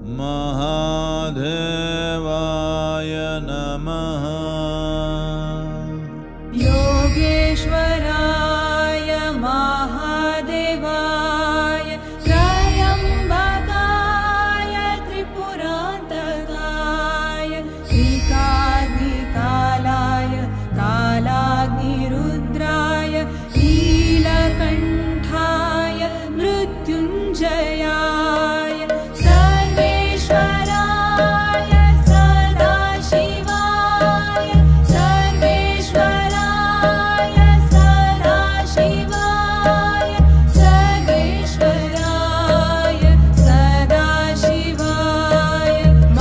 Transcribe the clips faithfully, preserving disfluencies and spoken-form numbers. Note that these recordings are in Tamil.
महादेवाय नमः। योगेश्वराय महादेवाय त्रयम्बकाय त्रिपुरान्तकाय श्रीकाग्निकालाय कालाग्निरुद्राय नीलकण्ठाय मृत्युञ्जयाय सर्वेश्वराय सदाशिवाय सर्वेश्वराय सदाशिवाय सर्वेश्वराय सदाशिवाय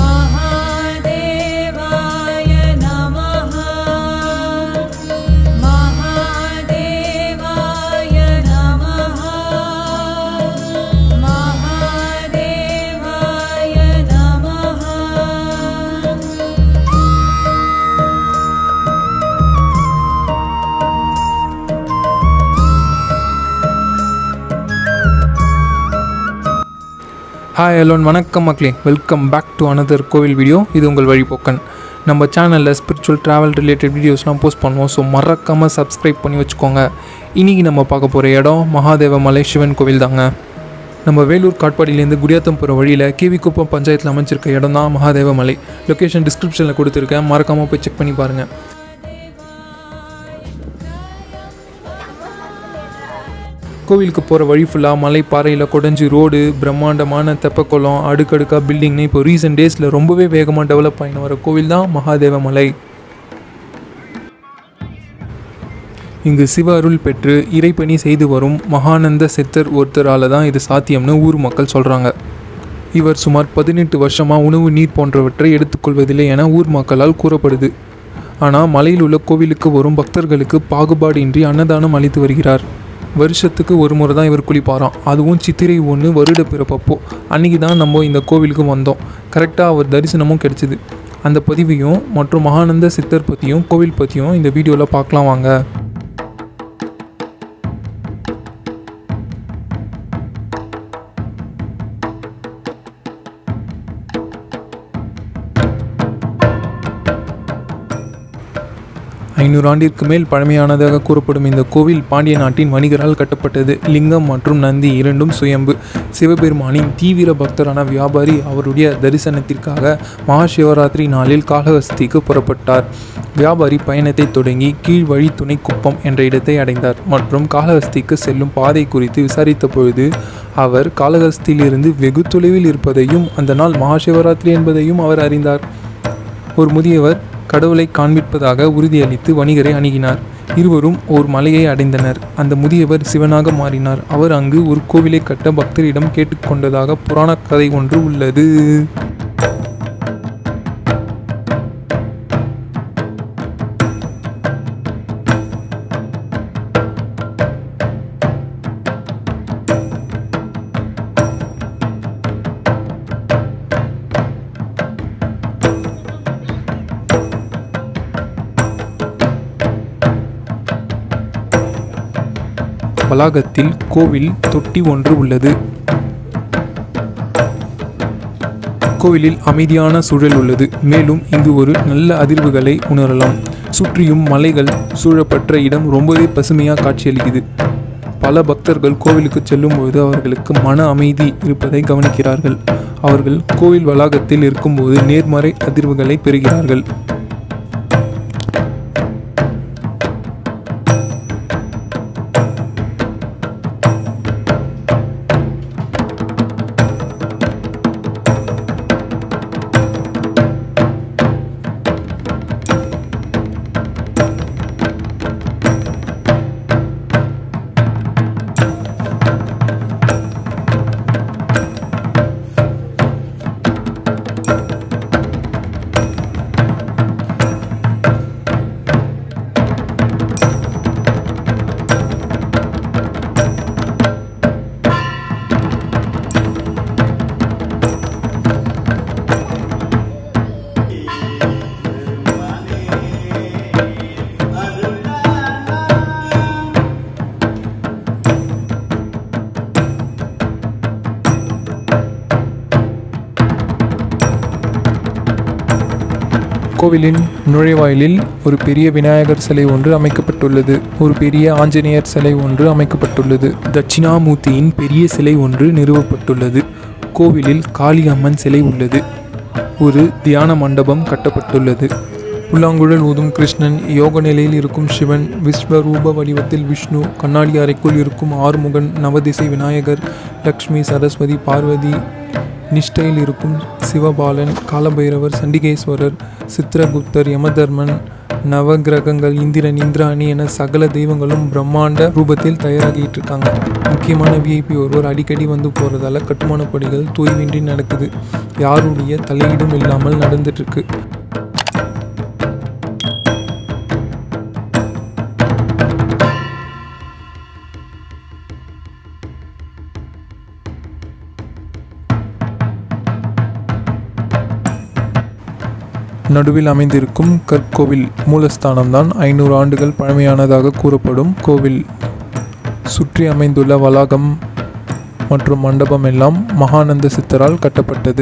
महादेवाय नमः। महादेवाय नमः। महादेवाय नमः। ஹாய் எல்லோன் வணக்கம் மக்களே, வெல்கம் பேக் டு அனதர் கோவில் வீடியோ. இது உங்கள் வழிபோக்கன். நம்ம சேனலில் ஸ்பிரிச்சுவல் ட்ராவல் ரிலேட்டட் வீடியோஸ்லாம் போஸ்ட் பண்ணுவோம். ஸோ மறக்காமல் சப்ஸ்கிரைப் பண்ணி வச்சுக்கோங்க. இன்றைக்கி நம்ம பார்க்க போகிற இடம் மகாதேவமலை சிவன் கோவில் தாங்க. நம்ம வேலூர் காட்பாடியிலேருந்து குடியாத்தம் போகிற வழியில் கேவிக்குப்பம் பஞ்சாயத்தில் அமைச்சிருக்க இடம் தான் மகாதேவமலை. லொக்கேஷன் டிஸ்கிரிப்ஷனில் கொடுத்துருக்கேன், மறக்காமல் போய் செக் பண்ணி பாருங்கள். கோவிலுக்கு போகிற வழி ஃபுல்லாக மலை பாறையில் குடஞ்சி ரோடு, பிரம்மாண்டமான தெப்பக்குளம், அடுக்கடுக்காக பில்டிங்னு இப்போ ரீசெண்ட் டேஸில் ரொம்பவே வேகமாக டெவலப் ஆகின வர கோவில் தான் மகாதேவமலை. இங்கு சிவ அருள் பெற்று இறைப்பணி செய்து வரும் மகானந்த சித்தர் ஒருத்தரால் தான் இது சாத்தியம்னு ஊர் மக்கள் சொல்கிறாங்க. இவர் சுமார் பதினெட்டு வருஷமாக உணவு, நீர் போன்றவற்றை எடுத்துக்கொள்வதில்லை என ஊர் மக்களால் கூறப்படுது. ஆனால் மலையில் உள்ள கோவிலுக்கு வரும் பக்தர்களுக்கு பாகுபாடின்றி அன்னதானம் அளித்து வருகிறார். வருஷத்துக்கு ஒரு முறை தான் இவர் குளிப்பாராம், அதுவும் சித்திரை ஒன்று வருட பிறப்பப்போ. அன்றைக்கி தான் நம்ம இந்த கோவிலுக்கு வந்தோம். கரெக்டாக அவர் தரிசனமும் கிடைச்சிது. அந்த பதிவையும் மற்றும் மகானந்த சித்தர் பற்றியும் கோவில் பற்றியும் இந்த வீடியோவில் பார்க்கலாம் வாங்க. ஐநூறு ஆண்டிற்கு மேல் பழமையானதாக கூறப்படும் இந்த கோவில் பாண்டிய நாட்டின் வணிகரால் கட்டப்பட்டது. லிங்கம் மற்றும் நந்தி இரண்டும் சுயம்பு. சிவபெருமானின் தீவிர பக்தரான வியாபாரி அவருடைய தரிசனத்திற்காக மகாசிவராத்திரி நாளில் காளஹஸ்திக்கு புறப்பட்டார். வியாபாரி பயணத்தை தொடங்கி கீழ் வழி துணைக்குப்பம் என்ற இடத்தை அடைந்தார் மற்றும் காளஹஸ்திக்கு செல்லும் பாதை குறித்து விசாரித்த பொழுது அவர் காளஹஸ்தியிலிருந்து வெகு தொலைவில் இருப்பதையும் அந்த நாள் மகாசிவராத்திரி என்பதையும் அவர் அறிந்தார். ஒரு முதியவர் கடவுளை காண்பிப்பதாக உறுதியளித்து வணிகரை அணுகினார். இருவரும் ஒரு மலையை அடைந்தனர். அந்த முதியவர் சிவனாக மாறினார். அவர் அங்கு ஒரு கோவிலை கட்ட பக்தரிடம் கேட்டுக்கொண்டதாக புராண கதை ஒன்று உள்ளது. வளாகத்தில் கோவில் தொட்டி ஒன்று உள்ளது. கோவிலில் அமைதியான சூழல் உள்ளது. மேலும் இங்கு ஒரு நல்ல அதிர்வுகளை உணரலாம். சுற்றியும் மலைகள் சூழப்பட்ட இடம் ரொம்பவே பசுமையாக காட்சியளிக்குது. பல பக்தர்கள் கோவிலுக்கு செல்லும்போது அவர்களுக்கு மன அமைதி இருப்பதை கவனிக்கிறார்கள். அவர்கள் கோவில் வளாகத்தில் இருக்கும்போது நேர்மறை அதிர்வுகளை பெறுகிறார்கள். கோவிலின் நுழைவாயிலில் ஒரு பெரிய விநாயகர் சிலை ஒன்று அமைக்கப்பட்டுள்ளது. ஒரு பெரிய ஆஞ்சநேயர் சிலை ஒன்று அமைக்கப்பட்டுள்ளது. தட்சிணாமூர்த்தியின் பெரிய சிலை ஒன்று நிறுவப்பட்டுள்ளது. கோவிலில் காளி அம்மன் சிலை உள்ளது. ஒரு தியான மண்டபம் கட்டப்பட்டுள்ளது. புல்லாங்குழல் ஊதும் கிருஷ்ணன், யோக நிலையில் இருக்கும் சிவன், விஸ்வரூப வடிவத்தில் விஷ்ணு, கண்ணாடி அறைக்குள் இருக்கும் ஆறுமுகன், நவதிசை விநாயகர், லக்ஷ்மி, சரஸ்வதி, பார்வதி, நிஷ்டையில் இருக்கும் சிவபாலன், காலபைரவர், சண்டிகேஸ்வரர், சித்திரகுப்தர், யமதர்மன், நவகிரகங்கள், இந்திரன், இந்திராணி என சகல தெய்வங்களும் பிரம்மாண்ட ரூபத்தில் தயாராகிட்டு இருக்காங்க. முக்கியமான விஐபி ஒருவர் அடிக்கடி வந்து போகிறதால கட்டுமான பணிகள் தூய்வின்றி நடக்குது. யாருடைய தலையீடும் இல்லாமல் நடந்துட்டுருக்கு. நடுவில் அமைந்திருக்கும் கற்கோவில் மூலஸ்தானம்தான் ஐநூறு ஆண்டுகள் பழமையானதாக கூறப்படும் கோவில். சுற்றி அமைந்துள்ள வளாகம் மற்றும் மண்டபம் எல்லாம் மகானந்த சித்தரால் கட்டப்பட்டது.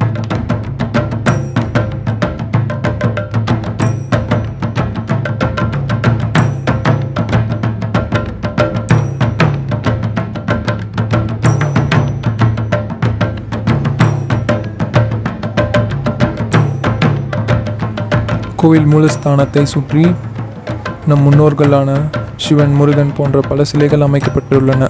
கோவில் மூலஸ்தானத்தை சுற்றி நம் முன்னோர்களான சிவன், முருகன் போன்ற பல சிலைகள் அமைக்கப்பட்டுள்ளன.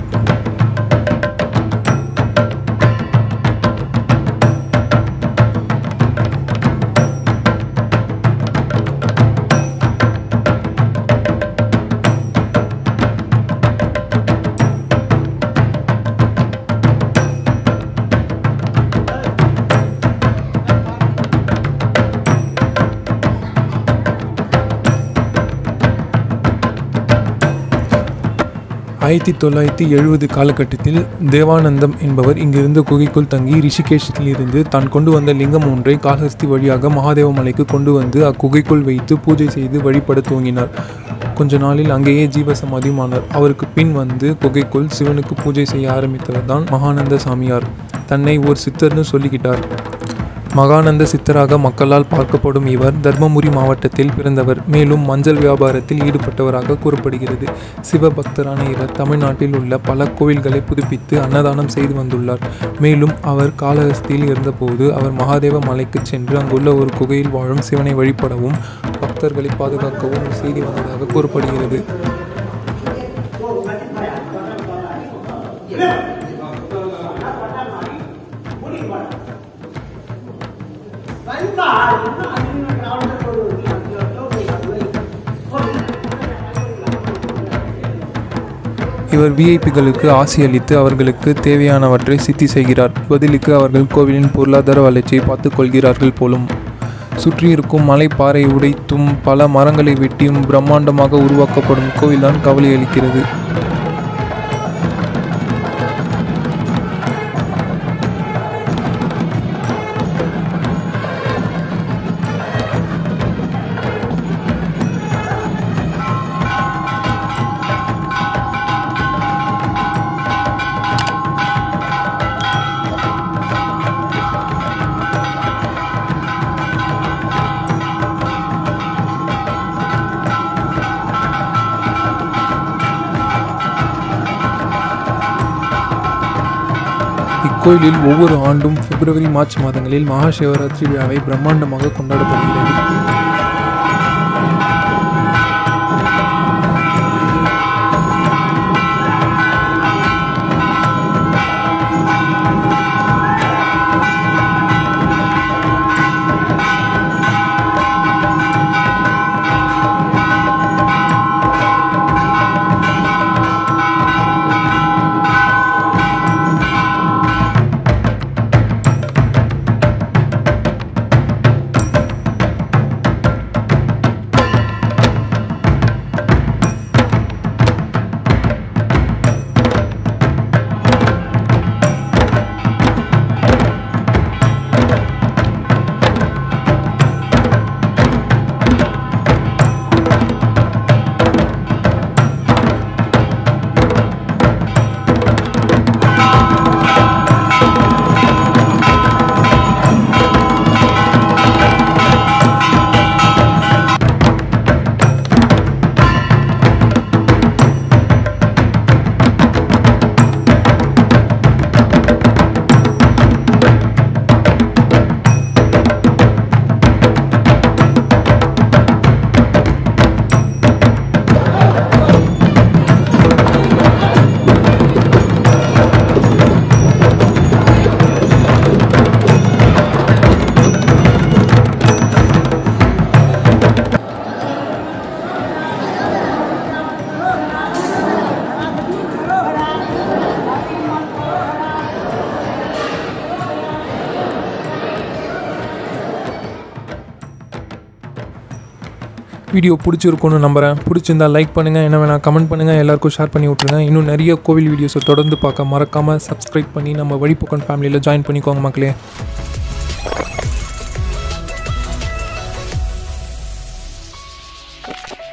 ஆயிரத்தி தொள்ளாயிரத்தி எழுபது காலகட்டத்தில் தேவானந்தம் என்பவர் இங்கிருந்த குகைக்குள் தங்கி ரிஷிகேஷத்தில் இருந்து தான் கொண்டு வந்த லிங்கம் ஒன்றை காளஹஸ்தி வழியாக மகாதேவ மலைக்கு கொண்டு வந்து அக்குகைக்குள் வைத்து பூஜை செய்து வழிபட துவங்கினார். கொஞ்ச நாளில் அங்கேயே ஜீவசமாதியுமானார். அவருக்கு பின் வந்து குகைக்குள் சிவனுக்கு பூஜை செய்ய ஆரம்பித்தவர் தான் மகானந்த சாமியார். தன்னை ஒரு சித்தர்னு சொல்லிக்கிட்டார். மகானந்த சித்தராக மக்களால் பார்க்கப்படும் இவர் தர்மபுரி மாவட்டத்தில் பிறந்தவர். மேலும் மஞ்சள் வியாபாரத்தில் ஈடுபட்டவராக கூறப்படுகிறது. சிவபக்தரான இவர் தமிழ்நாட்டில் உள்ள பல கோவில்களை புதுப்பித்து அன்னதானம் செய்து வந்துள்ளார். மேலும் அவர் காளஹஸ்தியில் இருந்தபோது அவர் மகாதேவ மலைக்கு சென்று அங்குள்ள ஒரு குகையில் வாழும் சிவனை வழிபடவும் பக்தர்களை பாதுகாக்கவும் செய்தி வந்ததாக கூறப்படுகிறது. இவர் விஐபிகளுக்கு ஆசி அளித்து அவர்களுக்கு தேவையானவற்றை சித்தி செய்கிறார். பதிலுக்கு அவர்கள் கோவிலின் பொருளாதார வளர்ச்சியை பார்த்து கொள்கிறார்கள் போலும். சுற்றியிருக்கும் மலை பாறை உடைத்தும் பல மரங்களை வெட்டியும் பிரம்மாண்டமாக உருவாக்கப்படும் கோவில்தான் கவலை அளிக்கிறது. இக்கோயிலில் ஒவ்வொரு ஆண்டும் பிப்ரவரி மார்ச் மாதங்களில் மகா சிவராத்திரி விழாவை பிரம்மாண்டமாக கொண்டாடப்படுகிறது. வீடியோ பிடிச்சிருக்குன்னு நம்புகிறேன். பிடிச்சிருந்தால் லைக் பண்ணுங்கள், என்ன வேணால் கமெண்ட் பண்ணுங்கள், எல்லாருக்கும் ஷேர் பண்ணி விட்ருங்க. இன்னும் நிறைய கோவில் வீடியோஸை தொடர்ந்து பார்க்க மறக்காமல் சப்ஸ்கிரைப் பண்ணி நம்ம வழிபோக்கன் ஃபேமிலியில் ஜாயின் பண்ணிக்கோங்க மக்களே. you